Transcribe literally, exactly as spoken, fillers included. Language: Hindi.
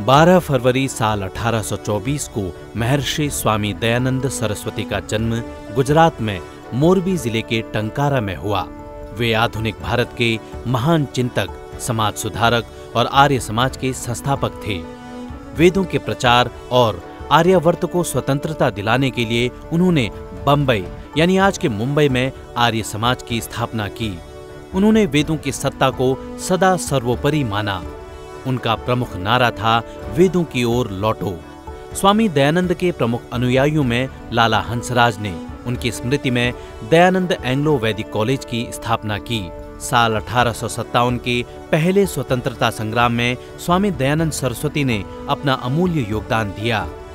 बारह फरवरी साल अठारह सौ चौबीस को महर्षि स्वामी दयानंद सरस्वती का जन्म गुजरात में मोरबी जिले के टंकारा में हुआ। वे आधुनिक भारत के महान चिंतक, समाज सुधारक और आर्य समाज के संस्थापक थे। वेदों के प्रचार और आर्यावर्त को स्वतंत्रता दिलाने के लिए उन्होंने बंबई यानी आज के मुंबई में आर्य समाज की स्थापना की। उन्होंने वेदों की सत्ता को सदा सर्वोपरि माना। उनका प्रमुख नारा था, वेदों की ओर लौटो। स्वामी दयानंद के प्रमुख अनुयायियों में लाला हंसराज ने उनकी स्मृति में दयानंद एंग्लो वैदिक कॉलेज की स्थापना की। साल अठारह सौ सत्तावन के पहले स्वतंत्रता संग्राम में स्वामी दयानंद सरस्वती ने अपना अमूल्य योगदान दिया।